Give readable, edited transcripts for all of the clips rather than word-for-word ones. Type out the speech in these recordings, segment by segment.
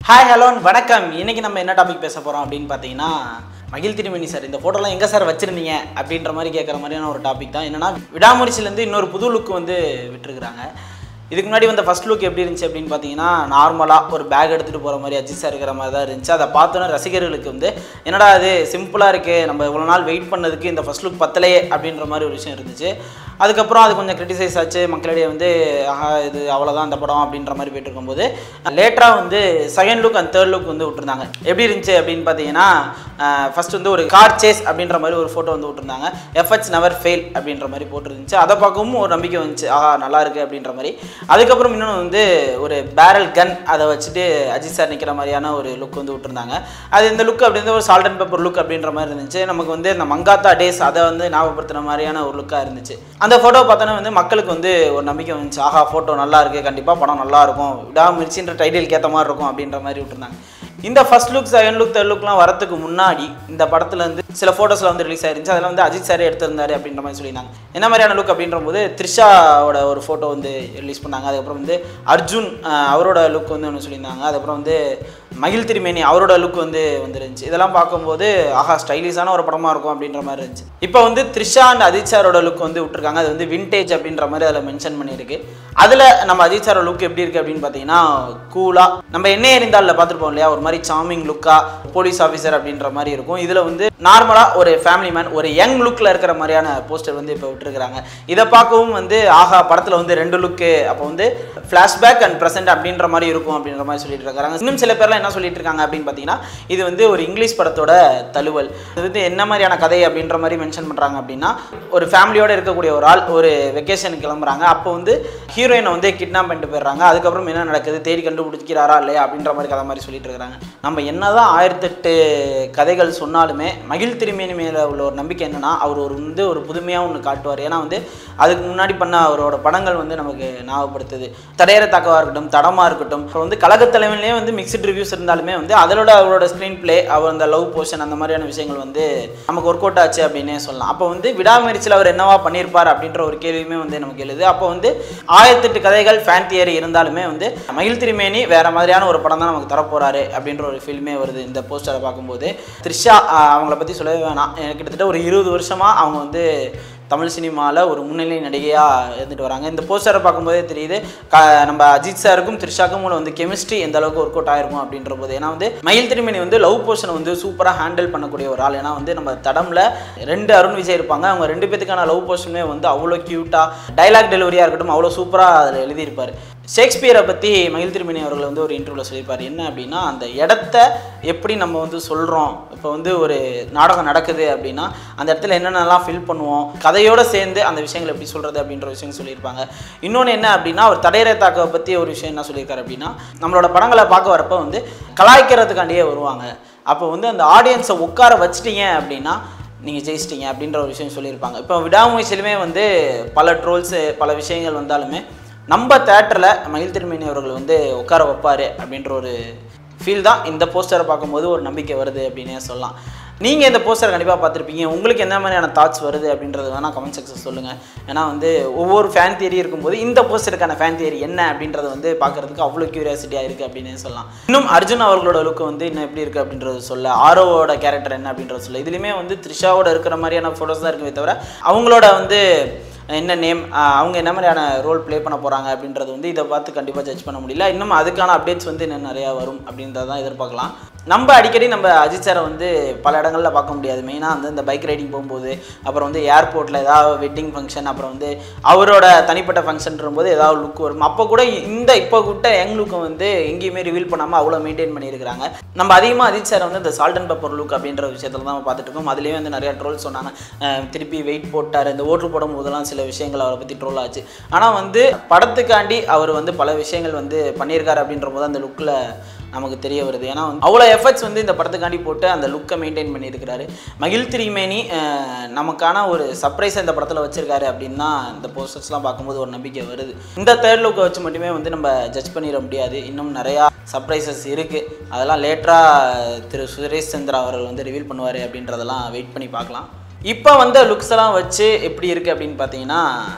Hi hello வணக்கம். இன்னைக்கு நம்ம என்ன டாபிக் பேச போகிறோம் அப்படின்னு பார்த்தீங்கன்னா, மகிழ் திருமணி சார் இந்த ஃபோட்டோலாம் எங்கே சார் வச்சுருந்தீங்க அப்படின்ற மாதிரி கேட்குற மாதிரியான ஒரு டாபிக் தான். என்னென்னா, விடாமுயற்சியிலேருந்து இன்னொரு புது லுக் வந்து விட்டுருக்குறாங்க. இதுக்கு முன்னாடி வந்த ஃபஸ்ட் லுக் எப்படி இருந்துச்சு அப்படின்னு பார்த்தீங்கன்னா, நார்மலாக ஒரு பேக் எடுத்துகிட்டு போகிற மாதிரி அஜித் சார் இருக்கிற மாதிரி தான் இருந்துச்சு. அதை பார்த்தோன்னா ரசிகர்களுக்கு வந்து என்னடா அது சிம்பிளாக இருக்குது, நம்ம இவ்வளோ நாள் வெயிட் பண்ணதுக்கு இந்த ஃபஸ்ட் லுக் பத்தலையே அப்படின்ற மாதிரி ஒரு விஷயம் இருந்துச்சு. அதுக்கப்புறம் அது கொஞ்சம் கிரிட்டிசைஸ் ஆச்சு, மக்களிடையே வந்து இது அவ்வளோதான் அந்த படம் அப்படின்ற மாதிரி போயிட்டு இருக்கும்போது லேட்டராக வந்து second look and third look வந்து விட்டுருந்தாங்க. எப்படி இருந்துச்சு அப்படின்னு பார்த்தீங்கன்னா, ஃபஸ்ட் வந்து ஒரு கார் சேஸ் அப்படின்ற மாதிரி ஒரு ஃபோட்டோ வந்து விட்டுருந்தாங்க. எஃபர்ட்ஸ் நெவர் ஃபெயில் அப்படின்ற மாதிரி போட்டுருந்துச்சு. அதை பார்க்கவும் ஒரு நம்பிக்கை வந்துச்சு, நல்லா இருக்குது அப்படின்ற மாதிரி. அதுக்கப்புறம் இன்னொன்று வந்து ஒரு பேரல் கன் அதை வச்சுட்டு அஜித் சார் நிற்கிற மாதிரியான ஒரு லுக் வந்து விட்டுருந்தாங்க. அது இந்த லுக் அப்படின்ற ஒரு சால்ட் அண்ட் பெப்பர் லுக் அப்படின்ற மாதிரி இருந்துச்சு. நமக்கு வந்து இந்த மங்காத்தா டேஸ் அதை வந்து ஞாபகப்படுத்துகிற மாதிரியான ஒரு லுக்காக இருந்துச்சு. அந்த ஃபோட்டோ பார்த்தோன்னா வந்து மக்களுக்கு வந்து ஒரு நம்பிக்கை வந்துச்சு, ஃபோட்டோ நல்லா இருக்குது, கண்டிப்பாக படம் நல்லாயிருக்கும், விடாமுயற்சின்ற டைட்டிலுக்கு ஏற்ற மாதிரி இருக்கும் அப்படின்ற மாதிரி விட்டுருந்தாங்க. இந்த first look second look third லுக்லாம் வரதுக்கு முன்னாடி இந்த படத்தில் வந்து சில ஃபோட்டோஸில் வந்து ரிலீஸ் ஆயிருந்துச்சு. அதெல்லாம் வந்து அஜித் சாரே எடுத்திருந்தாரு அப்படின்ற மாதிரி சொல்லியிருந்தாங்க. என்ன மாதிரியான லுக் அப்படின்ற போது த்ரிஷாவோட ஒரு ஃபோட்டோ வந்து ரிலீஸ் பண்ணாங்க. அதுக்கப்புறம் வந்து அர்ஜுன் அவரோட லுக் வந்து ஒன்று சொல்லியிருந்தாங்க. அதுக்கப்புறம் வந்து மகிழ் திருமேனி அவரோட லுக் வந்து வந்துருந்துச்சு. இதெல்லாம் பார்க்கும்போது ஸ்டைலிஷான ஒரு படமாக இருக்கும் அப்படின்ற மாதிரி இருந்துச்சு. இப்போ வந்து த்ரிஷா அண்ட் அஜித் சாரோட லுக் வந்து விட்டுருக்காங்க. அது வந்து விண்டேஜ் அப்படின்ற மாதிரி அதில் மென்ஷன் பண்ணியிருக்கு. அதில் நம்ம அஜித் சாரோட லுக் எப்படி இருக்குது அப்படின்னு பார்த்தீங்கன்னா, கூலாக நம்ம என்ன இருந்தாலும் பார்த்துருப்போம் இல்லையா, ஒரு மாதிரி சாமிங் லுக்காக போலீஸ் ஆஃபீஸர் அப்படின்ற மாதிரி இருக்கும். இதில் வந்து நார்மலாக ஒரு ஃபேமிலி மேன் ஒரு யங் லுக்கில் இருக்கிற மாதிரியான போஸ்டர் வந்து இப்போ விட்டுருக்காங்க. இதை பார்க்கவும் வந்து படத்தில் வந்து ரெண்டு லுக்கு, அப்போ வந்து ஃப்ளாஷ்பேக் அண்ட் ப்ரெசென்ட் அப்படின்ற மாதிரி இருக்கும் அப்படின்ற மாதிரி சொல்லிட்டு இருக்காங்க. இன்னும் சில பேர்லாம் என்ன சொல்லிட்டு இருக்காங்க அப்படின்னு பார்த்தீங்கன்னா, இது வந்து ஒரு இங்கிலீஷ் படத்தோட தழுவல். இது வந்து என்ன மாதிரியான கதை அப்படின்ற மாதிரி மென்ஷன் பண்ணுறாங்க அப்படின்னா, ஒரு ஃபேமிலியோடு இருக்கக்கூடிய ஒரு ஆள் ஒரு வெக்கேஷனுக்கு கிளம்புறாங்க. அப்போ வந்து ஹீரோயினை வந்து கிட்னாப் பண்ணிட்டு போயிடுறாங்க. அதுக்கப்புறம் என்ன நடக்குது, தேடி கண்டுபிடிக்கிறாரா இல்லையா அப்படின்ற மாதிரி கதை மாதிரி சொல்லிட்டு இருக்காங்க. நம்ம என்னதான் 1008 கதைகள் சொன்னாலுமே மகிழ் திருமேனி மேலே உள்ள ஒரு நம்பிக்கை என்னன்னா, அவர் வந்து ஒரு புதுமையாக ஒன்று காட்டுவார். ஏன்னா வந்து அதுக்கு முன்னாடி பண்ண அவரோட படங்கள் வந்து நமக்கு ஞாபகப்படுத்துது. தடையற தாக்கவாக இருக்கட்டும், தடமாக இருக்கட்டும், அப்புறம் வந்து கழகத்தலைவன்லேயே வந்து மிக்சட் ரிவ்யூஸ் இருந்தாலுமே வந்து அவரோட ஸ்க்ரீன் பிளே, அவர் அந்த லவ் போர்ஷன் அந்த மாதிரியான விஷயங்கள் வந்து நமக்கு ஒர்க் அவுட் ஆச்சு அப்படின்னே சொல்லலாம். அப்போ வந்து விடாமுயற்சியில் அவர் என்னவா பண்ணியிருப்பார் அப்படின்ற ஒரு கேள்வியுமே வந்து நமக்கு எழுது. அப்போ வந்து 1008 கதைகள் ஃபேன் தியரி இருந்தாலுமே வந்து மகிழ் திருமேனி வேற மாதிரியான ஒரு படம் தான் நமக்கு தரப்போறாரு அப்படின்ற ஒரு ஃபீல்மே வருது இந்த போஸ்டரை பார்க்கும்போது. த்ரிஷா அவங்கள பற்றி சொல்லவே வேணாம். கிட்டத்தட்ட ஒரு 20 வருஷமாக அவங்க வந்து தமிழ் சினிமாவில் ஒரு முன்னிலை நடிகையாக இருந்துட்டு வராங்க. இந்த போஸ்டரை பார்க்கும்போதே தெரியுது நம்ம அஜித் சாருக்கும் த்ரிஷாக்கும் வந்து கெமிஸ்ட்ரி எந்த அளவுக்கு ஒர்க் அவுட் ஆயிருக்கும் அப்படின்ற போது. ஏன்னா வந்து மகிழ் திருமேனி வந்து லவ் போர்ஷனை வந்து சூப்பராக ஹேண்டில் பண்ணக்கூடிய ஒரு ஆள். ஏன்னா வந்து நம்ம தடம்ல 2 அருண் விஜய் இருப்பாங்க. அவங்க 2 பேத்துக்கான லவ் போர்ஷனுமே வந்து அவ்வளோ க்யூட்டாக டைலாக் டெலிவரியாக இருக்கட்டும் அவ்வளோ சூப்பராக அதில் எழுதியிருப்பார். ஷேக்ஸ்பியரை பற்றி மகிழ் திருமேனி அவர்கள் வந்து ஒரு இன்டர்வியூவில் சொல்லியிருப்பார். என்ன அப்படின்னா, அந்த இடத்த எப்படி நம்ம வந்து சொல்கிறோம், இப்போ வந்து ஒரு நாடகம் நடக்குது அப்படின்னா அந்த இடத்துல என்னென்னலாம் ஃபீல் பண்ணுவோம், கதையோடு சேர்ந்து அந்த விஷயங்களை எப்படி சொல்கிறது அப்படின்ற விஷயம் சொல்லியிருப்பாங்க. இன்னொன்று என்ன அப்படின்னா, ஒரு தடையற தாக்கவை பற்றி ஒரு விஷயம் என்ன சொல்லியிருக்காரு அப்படின்னா, நம்மளோட படங்களை பார்க்க வரப்போ வந்து கலாய்க்கிறதுக்காண்டியே வருவாங்க. அப்போ வந்து அந்த ஆடியன்ஸை உட்கார வச்சிட்டீங்க அப்படின்னா நீங்கள் ஜெயிச்சிட்டிங்க அப்படின்ற ஒரு விஷயம் சொல்லியிருப்பாங்க. இப்போ விடாமுயற்சியிலுமே வந்து பல ட்ரோல்ஸு பல விஷயங்கள் வந்தாலுமே நம்ம தேட்டரில் மகிழ் திருமேனி அவர்கள் வந்து உட்கார வைப்பார் அப்படின்ற ஒரு ஃபீல் தான் இந்த போஸ்டரை பார்க்கும்போது ஒரு நம்பிக்கை வருது அப்படின்னே சொல்லலாம். நீங்கள் இந்த போஸ்டரை கண்டிப்பாக பார்த்துருப்பீங்க. உங்களுக்கு என்ன மாதிரியான தாட்ஸ் வருது அப்படின்றது வேணால் கமெண்ட் செக்ஷன் சொல்லுங்கள். ஏன்னா வந்து ஒவ்வொரு ஃபேன் தியரி இருக்கும்போது இந்த போஸ்டருக்கான ஃபேன் தியரி என்ன அப்படின்றத வந்து பார்க்குறதுக்கு அவ்வளோ க்யூரியாசிட்டியாக இருக்குது அப்படின்னு சொல்லலாம். இன்னும் அர்ஜுன் அவர்களோட லுக்கு வந்து இன்னும் எப்படி இருக்குது அப்படின்றது சொல்ல, ஆரோவோட கேரக்டர் என்ன அப்படின்றது சொல்ல, இதுலேயுமே வந்து த்ரிஷாவோட இருக்கிற மாதிரியான ஃபோட்டோஸ் தான் இருக்குமே தவிர அவங்களோட வந்து என்ன நேம், அவங்க என்ன மாதிரியான ரோல் ப்ளே பண்ண போகிறாங்க அப்படின்றது வந்து இதை பார்த்து கண்டிப்பாக ஜட்ஜ் பண்ண முடியல. இன்னும் அதுக்கான அப்டேட்ஸ் வந்து இன்னும் நிறையா வரும் அப்படின்றதான் எதிர்பார்க்கலாம். நம்ம அடிக்கடி நம்ம அஜித் சாரை வந்து பல இடங்களில் பார்க்க முடியாது. மெயினாக வந்து இந்த பைக் ரைடிங் போகும்போது, அப்புறம் வந்து ஏர்போர்ட்டில் ஏதாவது வெட்டிங் ஃபங்க்ஷன், அப்புறம் வந்து அவரோட தனிப்பட்ட ஃபங்க்ஷன் போது ஏதாவது லுக் வரும். அப்போ கூட இப்போ கூட்ட யங் லுக்கை வந்து எங்கேயுமே ரிவீல் பண்ணாமல் அவ்வளோ மெயின்டைன் பண்ணியிருக்கிறாங்க. நம்ம அதிகமாக அஜித் சாரை வந்து இந்த சால்ட் அண்ட் பெப்பர் லுக் அப்படின்ற விஷயத்தில் தான் பார்த்துட்டு இருக்கோம். அதுலேயே வந்து நிறையா ட்ரோல் சொன்னாங்க. திருப்பி வெயிட் போட்டார், இந்த ஓட்டு போடும் போதெல்லாம் சில விஷயங்கள் அவரை பற்றி ட்ரோல் ஆச்சு. ஆனால் வந்து படத்துக்காண்டி அவர் வந்து பல விஷயங்கள் வந்து பண்ணியிருக்காரு அப்படின்ற போது அந்த லுக்கில் நமக்கு தெரிய வருது. ஏன்னா வந்து அவ்வளோ எஃபர்ட்ஸ் வந்து இந்த படத்துக்காண்டி போட்டு அந்த லுக்கை மெயின்டைன் பண்ணியிருக்கிறாரு. மகிழ் திருமேனி நமக்கான ஒரு சர்ப்ரைஸை இந்த படத்தில் வச்சுருக்காரு அப்படின்னா இந்த போஸ்டர்ஸ்லாம் பார்க்கும்போது ஒரு நம்பிக்கை வருது. இந்த தேர்ட் லுக்கை வச்சு மட்டுமே வந்து நம்ம ஜட்ஜ் பண்ணிட முடியாது. இன்னும் நிறையா சர்ப்ரைசஸ் இருக்குது. அதெல்லாம் லேட்டராக திரு சுரேஷ் சந்திரா அவர்கள் வந்து ரிவீல் பண்ணுவார் அப்படின்றதெல்லாம் வெயிட் பண்ணி பார்க்கலாம். இப்போ வந்த லுக்ஸ் எல்லாம் வச்சு எப்படி இருக்குது அப்படின்னு பார்த்தீங்கன்னா,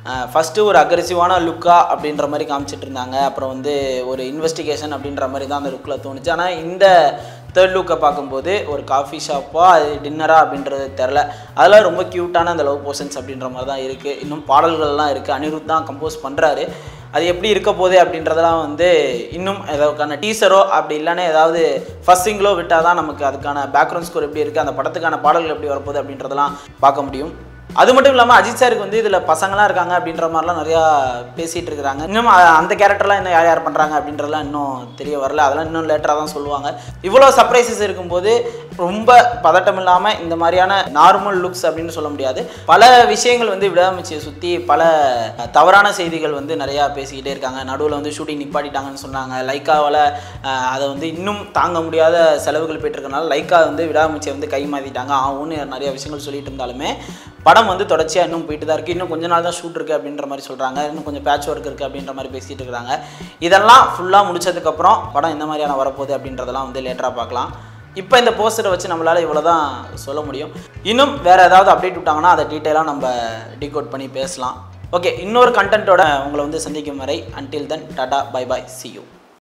ஃபஸ்ட்டு ஒரு அக்ரெசிவான லுக்காக அப்படின்ற மாதிரி காமிச்சிட்டு இருந்தாங்க. அப்புறம் வந்து ஒரு இன்வெஸ்டிகேஷன் அப்படின்ற மாதிரி தான் அந்த லுக்கில் தோணுச்சு. ஆனால் இந்த தேர்ட் லுக்கை பார்க்கும்போது ஒரு காஃபி ஷாப்பாக அது டின்னரா அப்படின்றது தெரில. அதெல்லாம் ரொம்ப க்யூட்டான அந்த லவ் போர்ஷன்ஸ் அப்படின்ற மாதிரி தான் இருக்குது. இன்னும் பாடல்கள்லாம் இருக்குது. அனிருத் தான் கம்போஸ் பண்ணுறாரு. அது எப்படி இருக்க போகுது அப்படின்றதெல்லாம் வந்து இன்னும் அதுக்கான டீசரோ அப்படி இல்லைன்னா ஏதாவது ஃபர்ஸ்ட் சிங்கிளோ விட்டால் தான் நமக்கு அதுக்கான பேக்ரவுண்ட் ஸ்கோர் எப்படி இருக்குது, அந்த படத்துக்கான பாடல்கள் எப்படி வரப்போகுது அப்படின்றதெல்லாம் பார்க்க முடியும். அது மட்டும் இல்லாமல் அஜித் சாருக்கு வந்து இதில் பசங்களாம் இருக்காங்க அப்படின்ற மாதிரிலாம் நிறையா பேசிகிட்டு இருக்கிறாங்க. இன்னும் அந்த கேரக்டர்லாம் இன்னும் யார் யார் பண்ணுறாங்க அப்படின்றதெல்லாம் இன்னும் தெரிய வரல. அதெல்லாம் இன்னும் லேட்டராக தான் சொல்லுவாங்க. இவ்வளோ சர்ப்ரைசஸ் இருக்கும்போது ரொம்ப பதட்டம் இல்லாமல் இந்த மாதிரியான நார்மல் லுக்ஸ் அப்படின்னு சொல்ல முடியாது. பல விஷயங்கள் வந்து விடாமுயற்சியை சுற்றி பல தவறான செய்திகள் வந்து நிறையா பேசிக்கிட்டே இருக்காங்க. நடுவில் வந்து ஷூட்டிங் நிப்பாட்டிட்டாங்கன்னு சொன்னாங்க. லைக்காவால் அதை வந்து இன்னும் தாங்க முடியாத செலவுகள் போய்ட்டுருக்கனால லைக்கா வந்து விடாமுயற்சியை வந்து கை மாற்றிட்டாங்க ஆகும்னு நிறைய விஷயங்கள் சொல்லிட்டு இருந்தாலுமே படம் வந்து தொடர்ச்சியாக இன்னும் போயிட்டு தான் இருக்குது. இன்னும் கொஞ்ச நாள் தான் ஷூட் இருக்குது அப்படின்ற மாதிரி சொல்கிறாங்க. இன்னும் கொஞ்சம் பேட்ச் ஒர்க் இருக்குது அப்படின்ற மாதிரி பேசிகிட்டு இருக்கிறாங்க. இதெல்லாம் ஃபுல்லாக முடிச்சதுக்கப்புறம் படம் எந்த மாதிரியான வரப்போகுது அப்படின்றதெல்லாம் வந்து லேட்டராக பார்க்கலாம். இப்போ இந்த போஸ்டரை வச்சு நம்மளால் இவ்வளோ தான் சொல்ல முடியும். இன்னும் வேறு ஏதாவது அப்டேட் விட்டாங்கன்னா அதை டீட்டெயிலாக நம்ம டிகோட் பண்ணி பேசலாம். ஓகே, இன்னொரு கண்டென்ட்டோட உங்களை வந்து சந்திக்கும் வரை until then tata bye bye, see you.